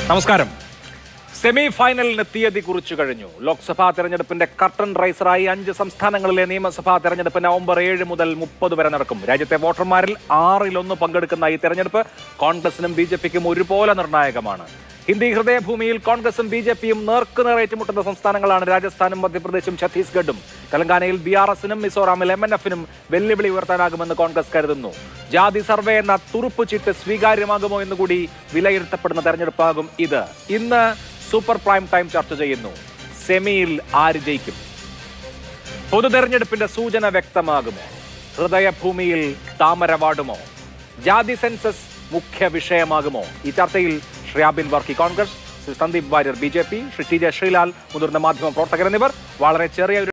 നമസ്കാരം. സെമി ഫൈനലിന് തീയതി കുറിച്ചു കഴിഞ്ഞു. ലോക്സഭാ തെരഞ്ഞെടുപ്പിന്റെ കർട്ടൻ റൈസറായി 5 സംസ്ഥാനങ്ങളിലെ നിയമസഭാ തെരഞ്ഞെടുപ്പ് നവംബർ 7 മുതൽ 30 വരെ നടക്കും. രാജ്യത്തെ വോട്ടർമാരിൽ 6-1 പങ്കെടുക്കുന്ന ഈ തെരഞ്ഞെടുപ്പ് കോൺഗ്രസിനും BJPക്കും ഒരുപോലെ നിർണായകമാണ്. ഹിന്ദി ഹൃദയഭൂമിയിൽ കോൺഗ്രസും BJPയും നേർക്കുനേർ ഏറ്റുമുട്ടുന്ന സംസ്ഥാനങ്ങളാണ് രാജസ്ഥാനും മധ്യപ്രദേശും ഛത്തീസ്ഗഡും. തെലങ്കാനയിൽ BRSനും മിസോറാമിൽ MNFനും വെല്ലുവിളി ഉയർത്താനാകുമെന്ന് കോൺഗ്രസ് കരുതുന്നു. ജാതി സർവേ എന്ന തുറുപ്പ് ചീട്ട് സ്വീകാര്യമാകുമോ എന്നുകൂടി വിലയിരുത്തപ്പെടുന്ന തെരഞ്ഞെടുപ്പാകും ഇത്. ഇന്ന് സൂപ്പർ പ്രൈം ടൈം ചർച്ച ചെയ്യുന്നു. സെമിയിൽ ആര് ജയിക്കും? പൊതു തെരഞ്ഞെടുപ്പിന്റെ സൂചന വ്യക്തമാകുമോ? ഹൃദയഭൂമിയിൽ താമര വാടുമോ? ജാതി സെൻസസ് മുഖ്യ വിഷയമാകുമോ? ഈ ചർച്ചയിൽ ശ്രീ ആബിൻ വർക്കി കോൺഗ്രസ്, ശ്രീ സന്ദീപ് വാര്യർ BJP, ശ്രീ TJ ശ്രീലാൽ മുതിർന്ന മാധ്യമ പ്രവർത്തകർ എന്നിവർ വളരെ ചെറിയ